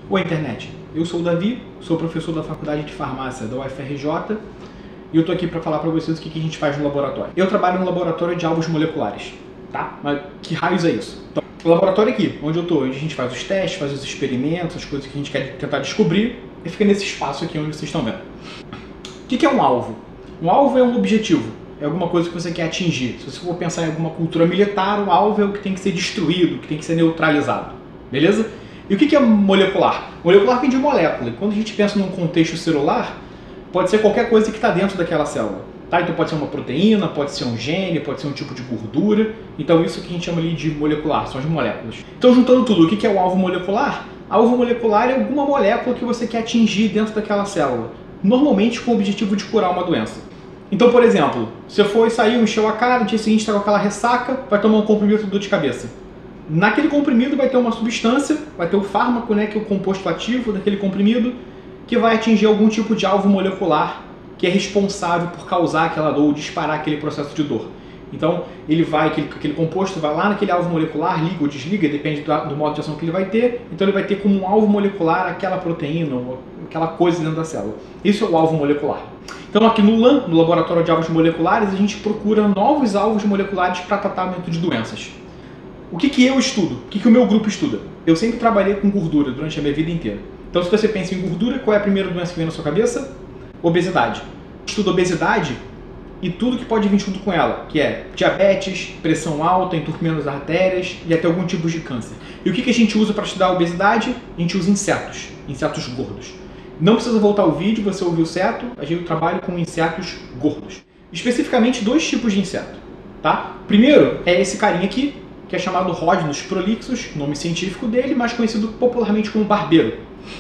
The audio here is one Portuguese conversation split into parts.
Oi, internet. Eu sou o Davi, sou professor da Faculdade de Farmácia da UFRJ e eu estou aqui para falar para vocês o que a gente faz no laboratório. Eu trabalho no laboratório de alvos moleculares, tá? Mas que raios é isso? Então, o laboratório aqui, onde eu estou, onde a gente faz os testes, faz os experimentos, as coisas que a gente quer tentar descobrir, e fica nesse espaço aqui onde vocês estão vendo. O que é um alvo? Um alvo é um objetivo, é alguma coisa que você quer atingir. Se você for pensar em alguma cultura militar, o alvo é o que tem que ser destruído, que tem que ser neutralizado, beleza? E o que é molecular? Molecular vem de molécula, e quando a gente pensa num contexto celular, pode ser qualquer coisa que está dentro daquela célula. Tá? Então pode ser uma proteína, pode ser um gene, pode ser um tipo de gordura. Então isso que a gente chama ali de molecular, são as moléculas. Então juntando tudo, o que é o alvo molecular? Alvo molecular é alguma molécula que você quer atingir dentro daquela célula, normalmente com o objetivo de curar uma doença. Então, por exemplo, se você for sair, encheu a cara, no dia seguinte está com aquela ressaca, vai tomar um comprimido de dor de cabeça. Naquele comprimido vai ter uma substância, vai ter o fármaco, né, que é o composto ativo daquele comprimido, que vai atingir algum tipo de alvo molecular que é responsável por causar aquela dor ou disparar aquele processo de dor. Então, ele vai, aquele composto vai lá naquele alvo molecular, liga ou desliga, depende do modo de ação que ele vai ter. Então, ele vai ter como um alvo molecular aquela proteína ou aquela coisa dentro da célula. Isso é o alvo molecular. Então, aqui no LAM, no Laboratório de Alvos Moleculares, a gente procura novos alvos moleculares para tratamento de doenças. O que eu estudo? O que o meu grupo estuda? Eu sempre trabalhei com gordura durante a minha vida inteira. Então, se você pensa em gordura, qual é a primeira doença que vem na sua cabeça? Obesidade. Estudo obesidade e tudo que pode vir junto com ela, que é diabetes, pressão alta, entupimento das artérias e até algum tipo de câncer. E o que a gente usa para estudar a obesidade? A gente usa insetos gordos. Não precisa voltar o vídeo, você ouviu certo, a gente trabalha com insetos gordos. Especificamente dois tipos de inseto. Tá? Primeiro é esse carinha aqui, que é chamado Rhodnus prolixus, nome científico dele, mais conhecido popularmente como barbeiro.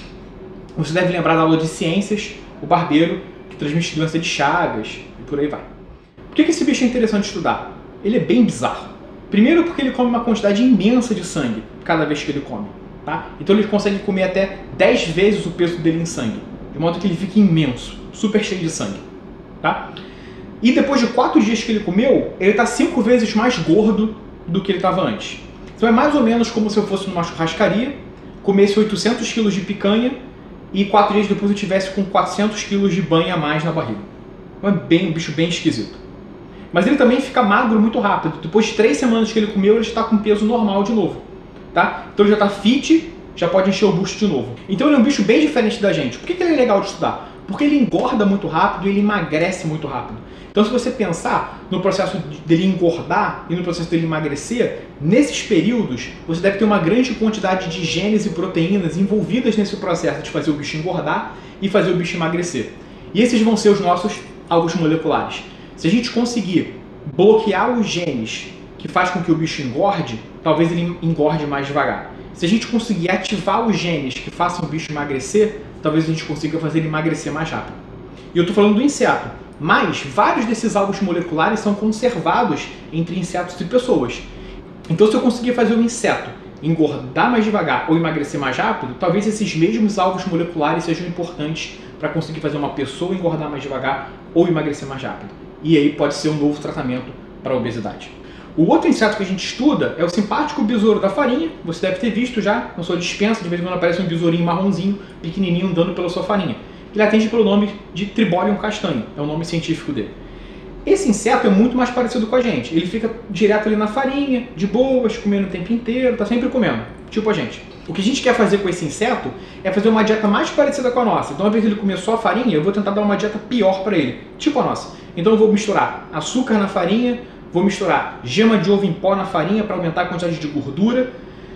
Você deve lembrar da aula de ciências, o barbeiro, que transmite doença de Chagas e por aí vai. Por que esse bicho é interessante estudar? Ele é bem bizarro. Primeiro porque ele come uma quantidade imensa de sangue cada vez que ele come. Tá? Então ele consegue comer até 10 vezes o peso dele em sangue, de modo que ele fica imenso, super cheio de sangue. Tá? E depois de 4 dias que ele comeu, ele está 5 vezes mais gordo do que ele estava antes. Então é mais ou menos como se eu fosse numa churrascaria, comesse 800 kg de picanha e 4 dias depois eu tivesse com 400 kg de banha a mais na barriga. Então é um bicho bem esquisito. Mas ele também fica magro muito rápido. Depois de 3 semanas que ele comeu, ele está com peso normal de novo. Tá? Então ele já está fit, já pode encher o bucho de novo. Então ele é um bicho bem diferente da gente. Por que ele é legal de estudar? Porque ele engorda muito rápido e ele emagrece muito rápido. Então se você pensar no processo dele engordar e no processo dele emagrecer, nesses períodos você deve ter uma grande quantidade de genes e proteínas envolvidas nesse processo de fazer o bicho engordar e fazer o bicho emagrecer. E esses vão ser os nossos alvos moleculares. Se a gente conseguir bloquear os genes que faz com que o bicho engorde, talvez ele engorde mais devagar. Se a gente conseguir ativar os genes que façam o bicho emagrecer, talvez a gente consiga fazer ele emagrecer mais rápido. E eu estou falando do inseto, mas vários desses alvos moleculares são conservados entre insetos e pessoas. Então se eu conseguir fazer o inseto engordar mais devagar ou emagrecer mais rápido, talvez esses mesmos alvos moleculares sejam importantes para conseguir fazer uma pessoa engordar mais devagar ou emagrecer mais rápido. E aí pode ser um novo tratamento para a obesidade. O outro inseto que a gente estuda é o simpático besouro da farinha. Você deve ter visto já na sua despensa, de vez em quando aparece um besourinho marronzinho, pequenininho, andando pela sua farinha. Ele atende pelo nome de Tribolium castanho, é o nome científico dele. Esse inseto é muito mais parecido com a gente. Ele fica direto ali na farinha, de boas, comendo o tempo inteiro, tá sempre comendo, tipo a gente. O que a gente quer fazer com esse inseto é fazer uma dieta mais parecida com a nossa. Então, ao invés de ele comer só a farinha, eu vou tentar dar uma dieta pior para ele, tipo a nossa. Então eu vou misturar açúcar na farinha, vou misturar gema de ovo em pó na farinha para aumentar a quantidade de gordura.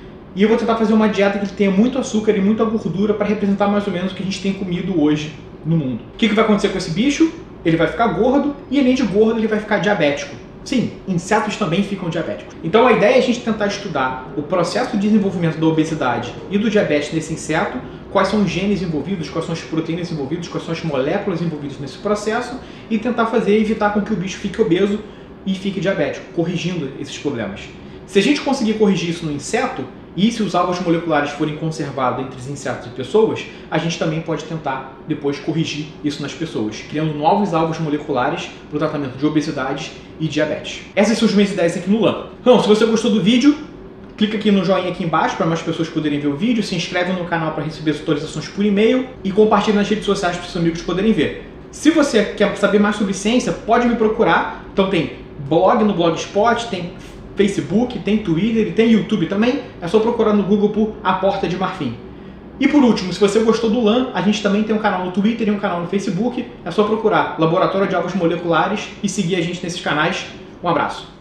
E eu vou tentar fazer uma dieta que tenha muito açúcar e muita gordura para representar mais ou menos o que a gente tem comido hoje no mundo. O que vai acontecer com esse bicho? Ele vai ficar gordo e além de gordo ele vai ficar diabético. Sim, insetos também ficam diabéticos. Então a ideia é a gente tentar estudar o processo de desenvolvimento da obesidade e do diabetes nesse inseto, quais são os genes envolvidos, quais são as proteínas envolvidas, quais são as moléculas envolvidas nesse processo e tentar evitar com que o bicho fique obeso e fique diabético, corrigindo esses problemas. Se a gente conseguir corrigir isso no inseto, e se os alvos moleculares forem conservados entre os insetos e pessoas, a gente também pode tentar depois corrigir isso nas pessoas, criando novos alvos moleculares para o tratamento de obesidade e diabetes. Essas são as minhas ideias aqui no LAM. Então, se você gostou do vídeo, Clica aqui no joinha aqui embaixo para mais pessoas poderem ver o vídeo, se inscreve no canal para receber as atualizações por e-mail e compartilha nas redes sociais para os seus amigos poderem ver. Se você quer saber mais sobre ciência, pode me procurar. Então tem blog no Blogspot, tem Facebook, tem Twitter e tem YouTube também. É só procurar no Google por A Porta de Marfim. E por último, se você gostou do LAN, a gente também tem um canal no Twitter e um canal no Facebook. É só procurar Laboratório de Alvos Moleculares e seguir a gente nesses canais. Um abraço.